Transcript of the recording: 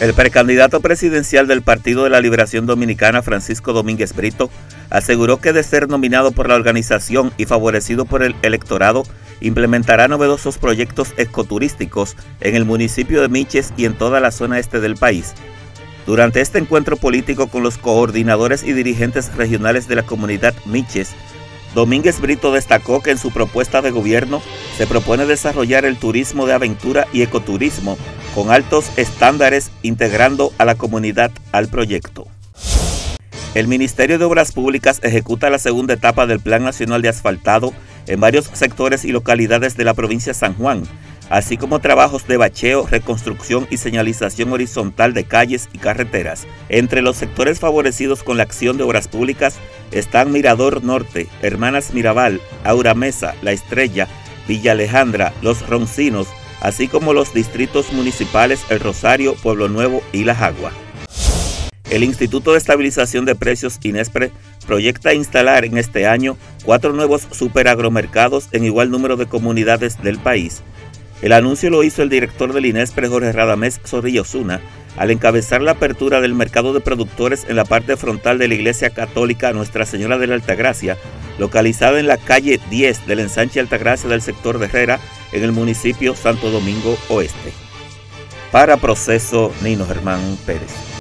El precandidato presidencial del Partido de la Liberación Dominicana, Francisco Domínguez Brito, aseguró que de ser nominado por la organización y favorecido por el electorado, implementará novedosos proyectos ecoturísticos en el municipio de Miches y en toda la zona este del país. Durante este encuentro político con los coordinadores y dirigentes regionales de la comunidad Miches, Domínguez Brito destacó que en su propuesta de gobierno se propone desarrollar el turismo de aventura y ecoturismo con altos estándares, integrando a la comunidad al proyecto. El Ministerio de Obras Públicas ejecuta la segunda etapa del Plan Nacional de Asfaltado en varios sectores y localidades de la provincia de San Juan, así como trabajos de bacheo, reconstrucción y señalización horizontal de calles y carreteras. Entre los sectores favorecidos con la acción de obras públicas están Mirador Norte, Hermanas Mirabal, Aura Mesa, La Estrella, Villa Alejandra, Los Roncinos, así como los distritos municipales El Rosario, Pueblo Nuevo y La Jagua. El Instituto de Estabilización de Precios, INESPRE, proyecta instalar en este año 4 nuevos superagromercados en igual número de comunidades del país. El anuncio lo hizo el director del INESPRE, Jorge Radamés Zorrilla Osuna, al encabezar la apertura del mercado de productores en la parte frontal de la Iglesia Católica Nuestra Señora de la Altagracia, localizada en la calle 10 del ensanche Altagracia del sector de Herrera, en el municipio Santo Domingo Oeste. Para Proceso, Nino Germán Pérez.